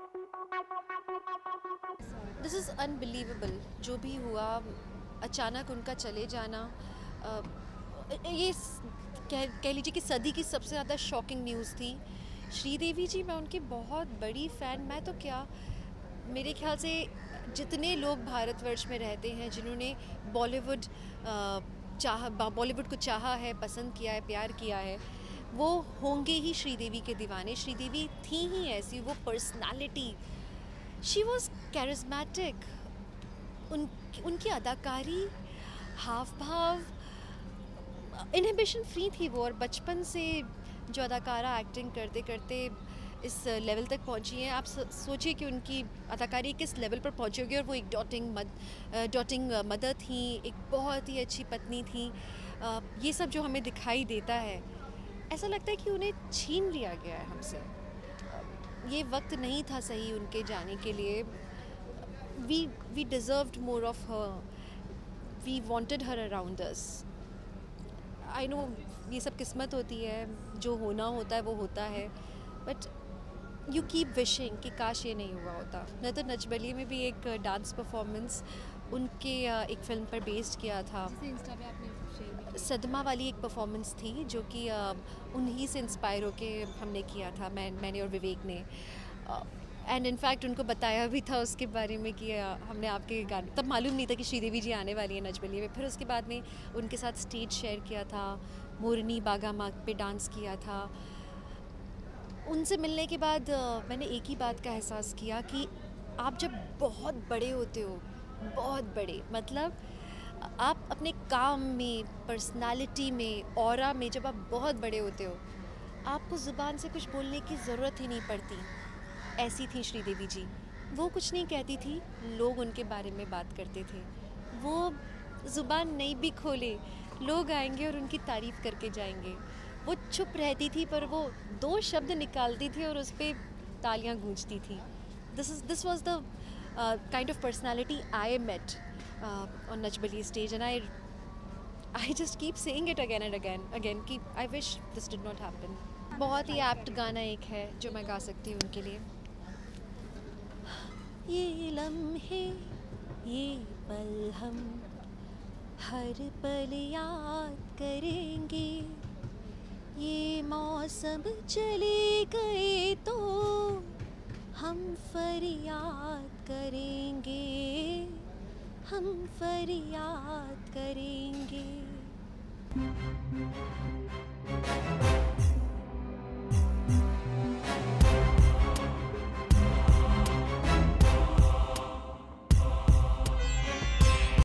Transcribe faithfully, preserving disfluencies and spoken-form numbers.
This is unbelievable जो भी हुआ, अचानक उनका चले जाना। अ, ये स- कह कह लीजिए कि सदी की सबसे ज़्यादा शॉकिंग न्यूज़ थी। श्रीदेवी जी, मैं उनकी बहुत बड़ी फ़ैन, मैं तो क्या, मेरे ख्याल से जितने लोग भारतवर्ष में रहते हैं जिन्होंने बॉलीवुड अ, चाह बॉलीवुड को चाहा है, पसंद किया है, प्यार किया है, वो होंगे ही श्रीदेवी के दीवाने। श्रीदेवी थी ही ऐसी, वो पर्सनालिटी, शी वॉज कैरिज्मेटिक। उन उनकी अदाकारी, हाव भाव, इनहिबिशन फ्री थी वो। और बचपन से जो अदाकारा एक्टिंग करते करते इस लेवल तक पहुंची हैं, आप सोचिए कि उनकी अदाकारी किस लेवल पर पहुंची होगी। और वो एक डॉटिंग मद डॉटिंग मदर थी, एक बहुत ही अच्छी पत्नी थी। अ, ये सब जो हमें दिखाई देता है, ऐसा लगता है कि उन्हें छीन लिया गया है हमसे। ये वक्त नहीं था सही उनके जाने के लिए। We we deserved more of her, we wanted her around us. I know ये सब किस्मत होती है, जो होना होता है वो होता है, बट यू कीप विशिंग कि काश ये नहीं हुआ होता। मैं तो नच बलिए में भी एक डांस परफॉर्मेंस उनके अ, एक फ़िल्म पर बेस्ड किया था। जिसे इंस्टा पे आपने शेयर भी किया। सदमा वाली एक परफॉर्मेंस थी जो कि अ, उन्हीं से इंस्पायर होके हमने किया था, मैं मैंने और विवेक ने। एंड इनफैक्ट उनको बताया भी था उसके बारे में कि अ, हमने आपके गाने, तब मालूम नहीं था कि श्रीदेवी जी आने वाली है नच बलिए में। फिर उसके बाद में उनके साथ स्टेज शेयर किया था, मोरनी बागा माग पे डांस किया था। उनसे मिलने के बाद अ, मैंने एक ही बात का एहसास किया कि आप जब बहुत बड़े होते हो, बहुत बड़े मतलब आप अपने काम में, पर्सनालिटी में, ऑरा में, जब आप बहुत बड़े होते हो, आपको ज़ुबान से कुछ बोलने की ज़रूरत ही नहीं पड़ती। ऐसी थी श्रीदेवी जी। वो कुछ नहीं कहती थी, लोग उनके बारे में बात करते थे। वो ज़ुबान नहीं भी खोले, लोग आएंगे और उनकी तारीफ़ करके जाएंगे। वो चुप रहती थी, पर वो दो शब्द निकालती थी और उस पर तालियां गूंजती थी। This is this was the kind of personality I met on Nach Baliye stage, and I I just keep saying it again and again again कि I wish this did not happen. बहुत ही एप्ट गाना एक है जो मैं गा सकती हूँ उनके लिए। ये लम्हे, ये पल हम हर पल याद करेंगे। ये मौसम चले गए तो हम फरियाद करेंगे, हम फरियाद करेंगे।